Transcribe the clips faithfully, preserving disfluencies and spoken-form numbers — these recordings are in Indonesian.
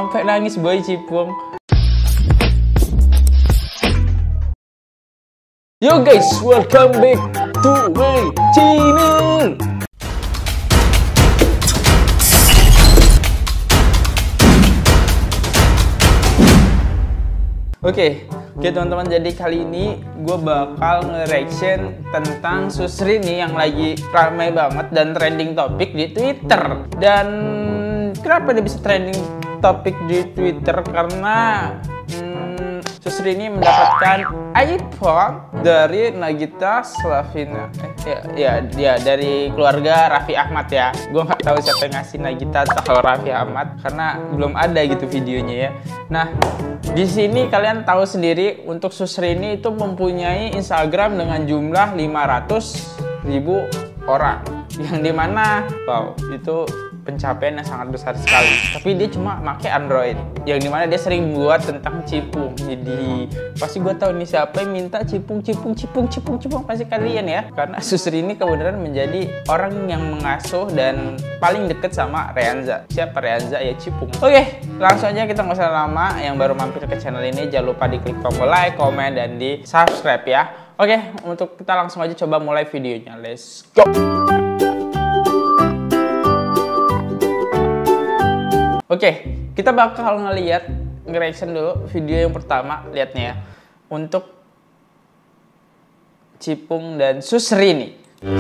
Sampai nangis boy Cipung. Yo guys, welcome back to my channel. Oke, oke teman-teman, jadi kali ini gue bakal nge-reaction tentang Susri nih yang lagi ramai banget dan trending topik di Twitter. Dan kenapa dia bisa trending topik di Twitter? Karena hmm, Susri ini mendapatkan iPhone dari Nagita Slavina. Eh, ya, ya, ya, dari keluarga Raffi Ahmad ya. Gue nggak tahu siapa yang ngasih Nagita atau Raffi Ahmad karena belum ada gitu videonya ya. Nah, di sini kalian tahu sendiri untuk Susri ini itu mempunyai Instagram dengan jumlah lima ratus ribu orang, yang dimana wow itu pencapaian yang sangat besar sekali. Tapi dia cuma pakai Android, yang dimana dia sering buat tentang cipung. Jadi pasti gue tahu nih siapa yang minta cipung cipung cipung cipung cipung, pasti kalian ya, karena Susri ini kebenaran menjadi orang yang mengasuh dan paling deket sama Reanza. Siapa Reanza? Ya cipung. Oke, langsung aja, kita nggak usah lama. Yang baru mampir ke channel ini jangan lupa diklik tombol like, komen, dan di subscribe ya. Oke, untuk kita langsung aja coba mulai videonya. Let's go. Oke, kita bakal ngeliat nge-reaction dulu video yang pertama, liatnya ya, untuk Cipung dan Susri nih.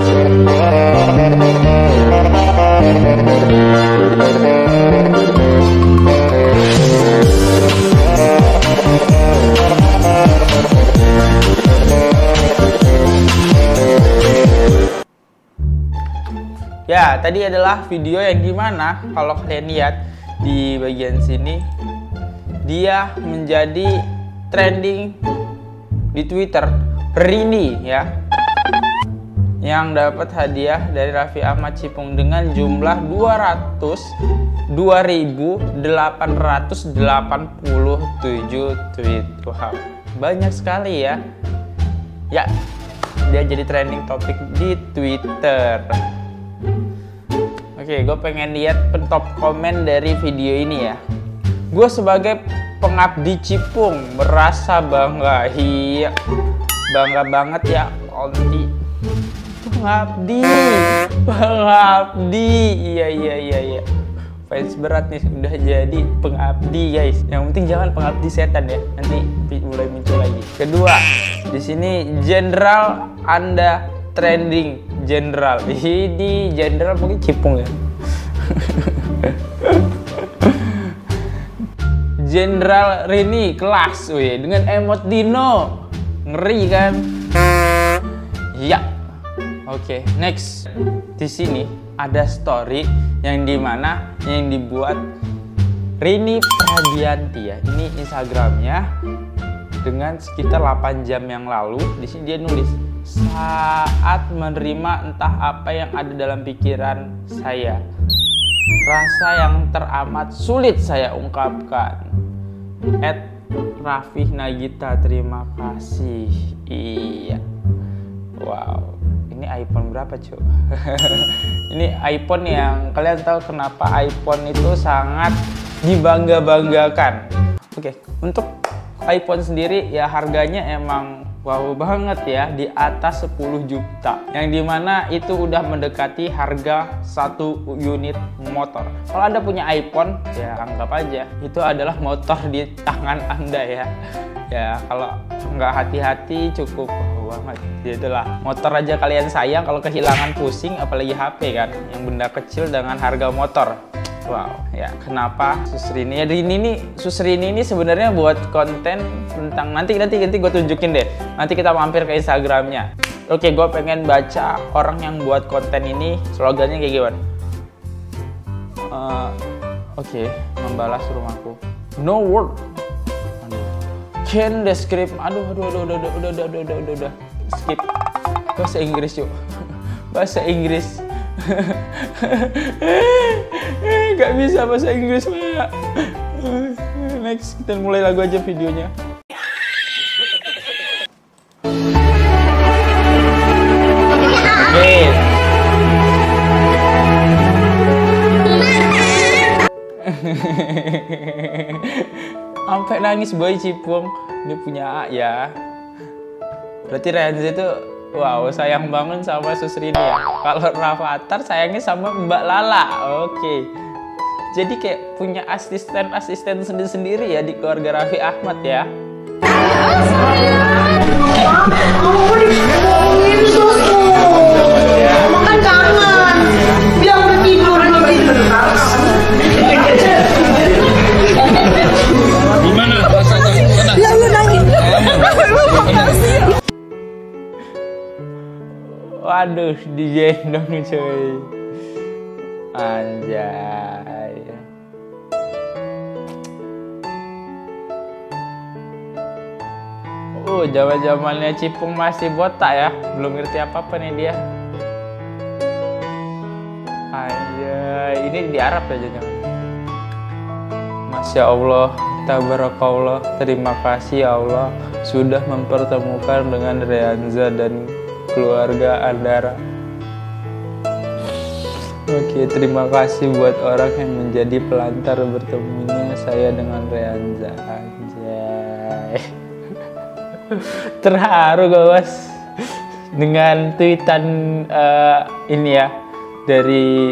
Ya, tadi adalah video yang gimana kalau kalian lihat di bagian sini, dia menjadi trending di Twitter. Rini ya, yang dapat hadiah dari Raffi Ahmad Cipung dengan jumlah dua ratus dua ribu delapan ratus delapan puluh tujuh tweet. Wow, banyak sekali ya. Ya, dia jadi trending topik di Twitter. Oke, gue pengen lihat top komen dari video ini ya. Gue sebagai pengabdi Cipung merasa bangga. Iya, bangga banget ya Onti. Pengabdi, pengabdi. Iya iya iya iya. Fans berat nih udah jadi pengabdi guys. Yang penting jangan pengabdi setan ya. Nanti mulai muncul lagi. Kedua, di sini Jenderal Anda trending. Jenderal, ini Jenderal mungkin Cipung ya. Jenderal Rini kelas, wih, dengan emot dino, ngeri kan? Ya, oke, okay, next. Di sini ada story yang dimana yang dibuat Rini Pradianti ya. Ini Instagramnya dengan sekitar delapan jam yang lalu. Di sini dia nulis, saat menerima entah apa yang ada dalam pikiran saya, rasa yang teramat sulit saya ungkapkan. At Raffi Nagita, terima kasih. Iya, wow, ini iPhone berapa cuy? Ini iPhone yang kalian tahu kenapa iPhone itu sangat dibangga-banggakan. Oke, untuk iPhone sendiri ya harganya emang wow banget ya, di atas sepuluh juta, yang dimana itu udah mendekati harga satu unit motor. Kalau Anda punya iPhone ya anggap aja itu adalah motor di tangan Anda ya. Ya kalau nggak hati-hati cukup wow banget. Itulah motor aja kalian sayang, kalau kehilangan pusing, apalagi H P kan yang benda kecil dengan harga motor. Wow, ya kenapa Susri ini? Ya, ini nih Susri ini sebenarnya buat konten tentang nanti nanti nanti gue tunjukin deh. Nanti kita mampir ke Instagramnya. Oke, gue pengen baca orang yang buat konten ini slogannya kayak gimana. Uh, Oke, okay. Membalas rumahku. No word. Can describe. Aduh, aduh, aduh, aduh, aduh, aduh, aduh, aduh, aduh, aduh. Skip. Bahasa Inggris yuk. Bahasa Inggris. Gak bisa bahasa Inggris Pak. Next, kita mulai lagu aja videonya. Oke. Okay. sampai nangis boy Cipung. Ini punya A ya. Berarti Rianza itu wow sayang banget sama Susrini ya. Kalau Rafathar sayangnya sama Mbak Lala. Oke. Jadi kayak punya asisten-asisten sendiri-sendiri ya di keluarga Raffi Ahmad ya. Makan kangen. Biar udah tidur Gimana rasanya? Ya lu nangis. Waduh, digendong cuy. Anjay. Oh, zaman-zamannya Cipung masih botak ya. Belum ngerti apa-apa nih dia. Anjay, ini di Arab ya jangan. Masya Allah, tabarakallah. Terima kasih ya Allah sudah mempertemukan dengan Rianza dan keluarga Andara. Oke, terima kasih buat orang yang menjadi pelantar bertemunya saya dengan Rianza. Anjay. Terharu guys dengan tweetan uh, ini ya dari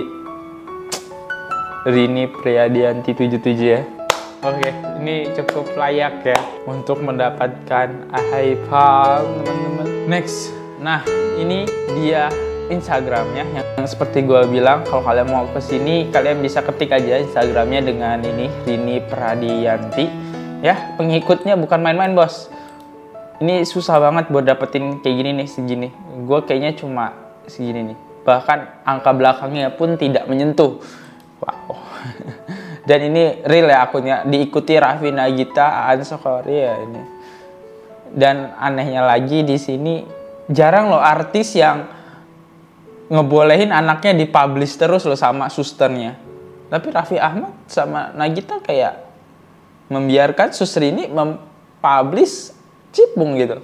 Rini Priadianti tujuh puluh tujuh ya. Oke, ini cukup layak ya untuk mendapatkan high five teman-teman. Next, nah ini dia Instagramnya yang seperti gue bilang, kalau kalian mau ke sini kalian bisa ketik aja Instagramnya dengan ini Rini Priadianti ya. Pengikutnya bukan main-main bos. Ini susah banget buat dapetin kayak gini nih, segini. Gue kayaknya cuma segini nih. Bahkan angka belakangnya pun tidak menyentuh. Wow. Dan ini real ya akunnya. Diikuti Raffi Nagita, Aan Sokori ya ini. Dan anehnya lagi di sini jarang loh artis yang ngebolehin anaknya dipublish terus loh sama susternya. Tapi Raffi Ahmad sama Nagita kayak membiarkan suster ini mempublish Cipung gitu.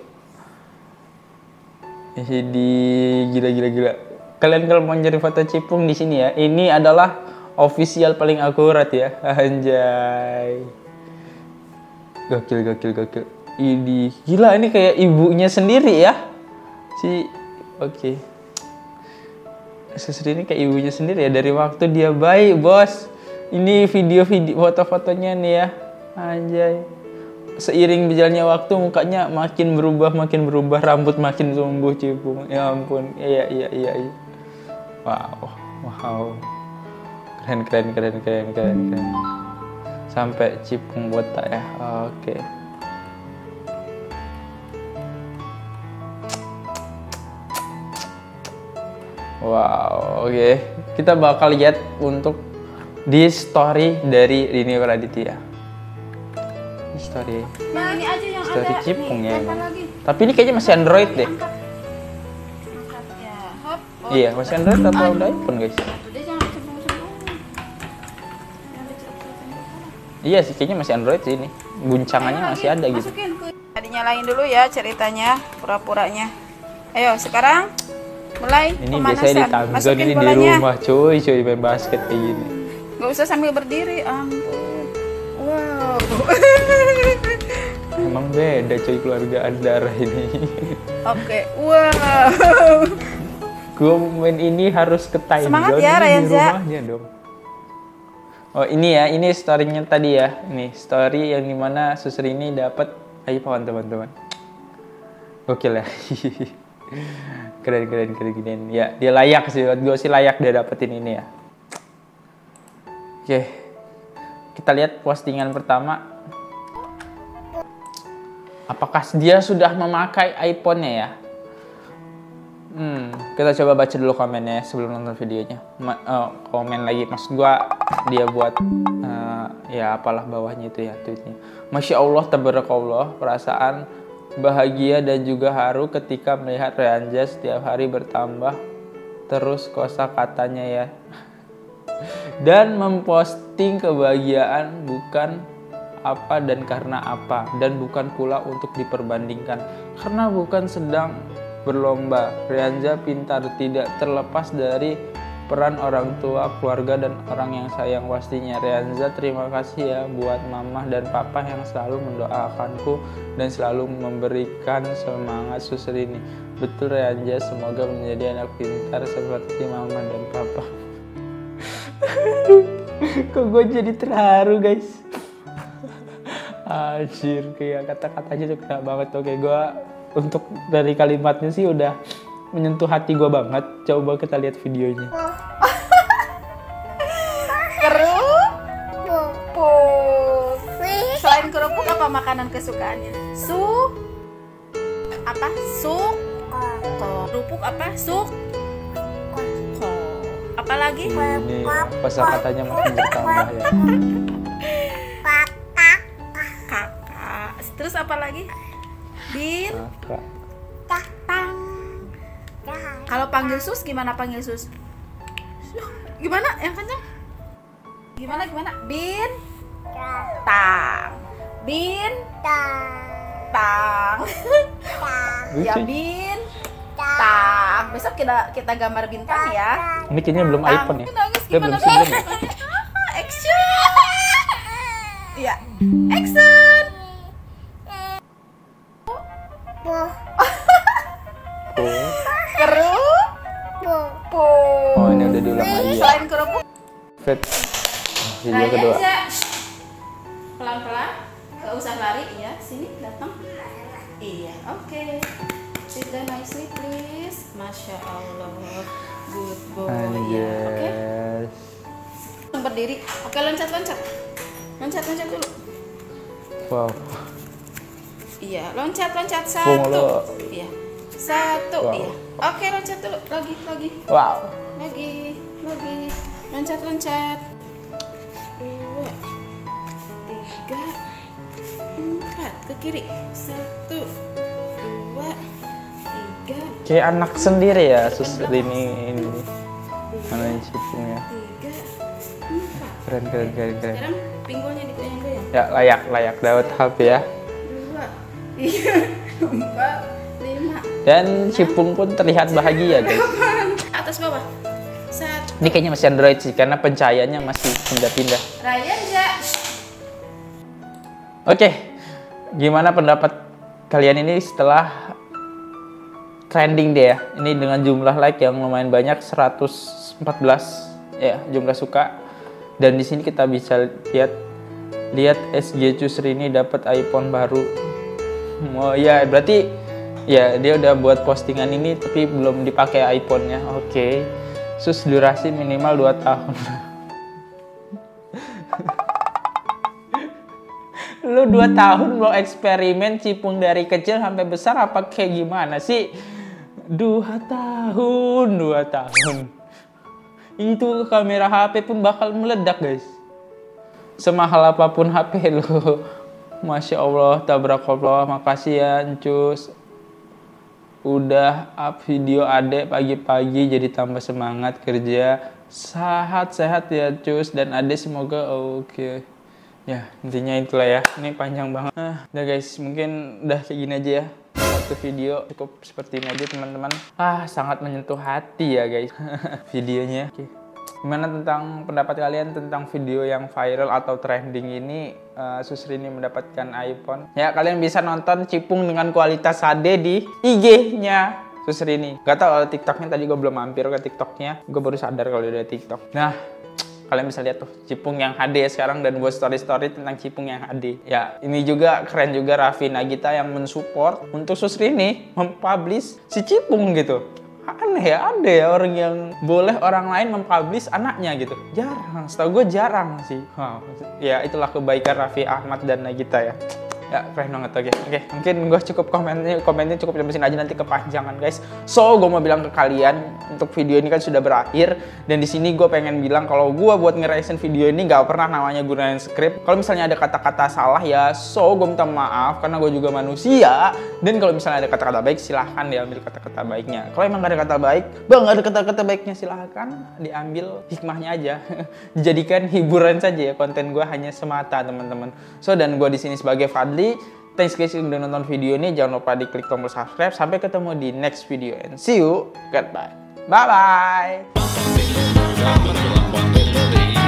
Jadi gila-gila-gila. Kalian kalau mau nyari foto Cipung di sini ya, ini adalah official paling akurat ya. Anjay. Gokil, gokil, gokil. Ini gila, ini kayak ibunya sendiri ya. Si oke. Okay. Susri ini kayak ibunya sendiri ya dari waktu dia bayi, bos. Ini video-video foto-fotonya nih ya. Anjay. Seiring berjalannya waktu mukanya makin berubah, makin berubah, rambut makin tumbuh Cipung. Ya ampun. Iya, iya, iya, iya. Wow. Wow. Keren, keren, keren, keren, keren, keren. Sampai Cipung botak ya. Oke. Wow, oke. Okay. Kita bakal lihat untuk di story dari Rini Raditya. Story. Nah, ini aja yang Story ada. Cipung Nih, ya. lagi. Tapi ini kayaknya masih Android deh. Angkat ya. Hop. Oh, Iya, masih Android atau udah iPhone guys? Udah jangan cembung-cembung. Jangan cembung-cembung. Iya sih, kayaknya masih Android sih ini. Guncangannya masih ada gitu. Masukin ke. Tadi nyalain dulu ya ceritanya, pura-puranya. Ayo, sekarang mulai Ini pemanasan. biasanya di Tamzon, Masukin ini di bolanya. rumah cuy, cuy main basket kayak gini. Gak usah sambil berdiri, ampun. Wow. Emang beda cuy keluarga Andara ini. Oke, wow. Gue main ini harus ke time Semangat zone ya, ini di Rianza. rumahnya dong. Oh ini ya, ini story-nya tadi ya. Ini story yang dimana Susri ini dapat iPhone teman-teman. Gokil ya. Keren, keren, keren, keren. Ya, dia layak sih. Buat gue sih layak dia dapetin ini ya. Oke. Kita lihat postingan pertama. Apakah dia sudah memakai iPhone-nya ya? Hmm, kita coba baca dulu komennya sebelum nonton videonya. Ma uh, komen lagi, maksud gua dia buat uh, ya apalah bawahnya itu ya tweetnya. Masya Allah, tabarakallah, perasaan bahagia dan juga haru ketika melihat Rianza setiap hari bertambah terus kosakatanya ya. Dan memposting kebahagiaan bukan apa dan karena apa, dan bukan pula untuk diperbandingkan karena bukan sedang berlomba. Rianza pintar, tidak terlepas dari peran orang tua, keluarga, dan orang yang sayang pastinya. Rianza, terima kasih ya buat mama dan papa yang selalu mendoakanku dan selalu memberikan semangat Sus Rini. Betul Rianza, semoga menjadi anak pintar seperti mama dan papa. Kok gue jadi terharu guys. Anjir, kayak kata-katanya tuh kena banget. Oke, gue untuk dari kalimatnya sih udah menyentuh hati gue banget. Coba kita lihat videonya. Kerupuk. Selain kerupuk apa makanan kesukaannya? Su apa? Suk. Kerupuk apa? Suk. Apa lagi? Ini kosakatanya makin bertambah ya. Kakak. Terus apa lagi? Bin. Kakak. Kalau panggil Sus gimana panggil Sus? Gimana yang kencang? Gimana gimana? Bin. Tang. Bin. Tang. Ya Bin. Tang. Besok kita kita gambar bintang ya. Ini kayaknya belum Tang. iPhone ya. Nangis Dia gimana? belum sebelum ya. Action. Iya. Action. Kerupuk. Oh, ini udah diulang lagi ya. Selain kerupuk, Fit. Video kedua. pelan-pelan, gak usah lari, iya, sini datang. Iya, oke. Okay. Sit down nicely, please. Masya Allah, good boy. Iya, oke. Okay. Berdiri. Oke, loncat-loncat. Loncat-loncat dulu. Wow. Iya, loncat-loncat satu. Iya. Satu, wow. Iya. Oke, loncat dulu. Lagi, lagi. Wow. Lagi, lagi. Loncat-loncat. Dua, tiga, empat. Ke kiri. Satu, dua, tiga. Kayak anak sendiri ya, Sus Rini ini. Mana cipungnya? Tiga, empat. Keren, keren, keren, keren. Sekarang pinggulnya digoyang-goyang. Ya, layak, layak. Dapat H P ya. Dua, tiga, empat, lima. Dan cipung pun terlihat bahagia, guys. Atas bawah. Satu. Ini kayaknya masih Android sih, karena pencahayaannya masih pindah-pindah. Rianza. Oke, gimana pendapat kalian ini setelah trending deh ya? Ini dengan jumlah like yang lumayan banyak, seratus empat belas ya jumlah suka. Dan di sini kita bisa lihat lihat S G Sus Rini dapat iPhone baru. Oh ya, berarti ya dia udah buat postingan ini tapi belum dipakai iPhone-nya. Oke. Sus durasi minimal dua tahun. Lu dua tahun mau eksperimen cipung dari kecil sampai besar apa kayak gimana sih? Dua tahun, dua tahun. Itu kamera H P pun bakal meledak, guys. Semahal apapun H P lu. Masya Allah, tabrakallah. Makasih ya, Ncus. Udah up video adek pagi-pagi jadi tambah semangat kerja. Sehat-sehat ya, Cus. Dan adek semoga oke. Okay. Ya, intinya itulah ya. Ini panjang banget. Nah, udah guys, mungkin udah kayak gini aja ya. Satu video cukup seperti ini aja, teman-teman. Ah, sangat menyentuh hati ya, guys. Videonya. Oke. Okay. Gimana tentang pendapat kalian tentang video yang viral atau trending ini? uh, Sus Rini mendapatkan iPhone. Ya, kalian bisa nonton cipung dengan kualitas H D di I G-nya Sus Rini. Gak tau TikToknya, tadi gue belum mampir ke TikToknya. Gue baru sadar kalau udah TikTok. Nah, kalian bisa lihat tuh cipung yang H D sekarang dan buat story-story tentang cipung yang H D. Ya, ini juga keren juga Raffi Nagita yang mensupport untuk Sus Rini mempublish si cipung gitu. Aneh ya, ada ya orang yang boleh orang lain mempublish anaknya gitu. Jarang, setahu gue jarang sih. Wow. Ya itulah kebaikan Raffi Ahmad dan Nagita ya. Ya keren banget. Oke, oke. Mungkin gue cukup komennya, komennya cukup sampai sini aja, nanti kepanjangan guys. So gue mau bilang ke kalian untuk video ini kan sudah berakhir, dan di sini gue pengen bilang kalau gue buat nge-reaction video ini gak pernah namanya gunain script. Kalau misalnya ada kata-kata salah ya, so gue minta maaf karena gue juga manusia. Dan kalau misalnya ada kata-kata baik silahkan diambil kata-kata baiknya. Kalau emang gak ada kata baik, bang gak ada kata-kata baiknya, silahkan diambil hikmahnya aja. Dijadikan hiburan saja ya, konten gue hanya semata teman-teman. So dan gue di sini sebagai Fadli. Thanks guys yang udah nonton video ini. Jangan lupa diklik tombol subscribe. Sampai ketemu di next video and see you. Goodbye. Bye bye. Dapat berlambang dari